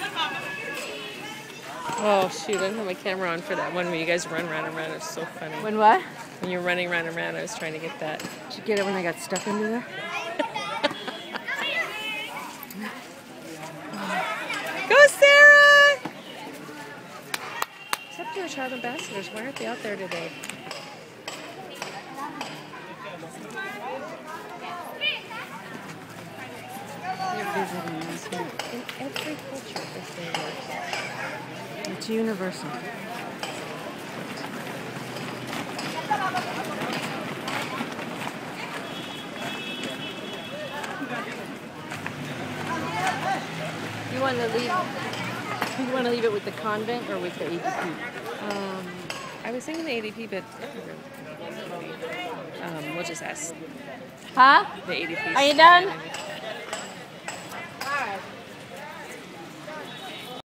Oh shoot, I didn't have my camera on for that one where you guys run around and around. It was so funny. When what? When you're running around and around, I was trying to get that. Did you get it when I got stuck into there? Go Sarah! Except your child ambassadors, why aren't they out there today? They're visiting us here. In every culture, this thing works. It's universal. You want to leave it with the convent or with the ADP? I was thinking the ADP, but we'll just ask Huh? the ADP. Are you done?